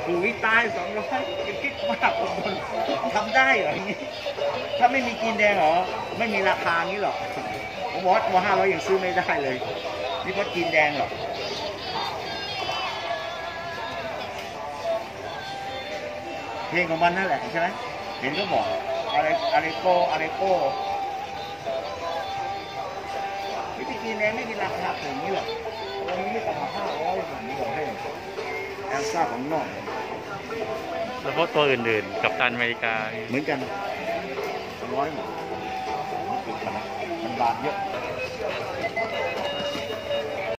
วิตาย200จะคิดว่าคนทำได้เหรออย่างนี้ถ้าไม่มีจีนแดงเหรอไม่มีราคางี้หรอกผมบอกว่า500ยังซื้อไม่ได้เลยนี่เพราะจีนแดงหรอกเพลงของมันนั่นแหละใช่ไหมเห็นก็บอกอะไรโก้วิธีจีนแดงไม่มีราคาถึงนี้หรอกวันนี้ไม่ต่ำกว่า500ผมบอกให้แอลซ่าของนอกแล้วพวกตัวอื่นๆกับตันอเมริกาเหมือนกัน100หมดมันบาทเยอะ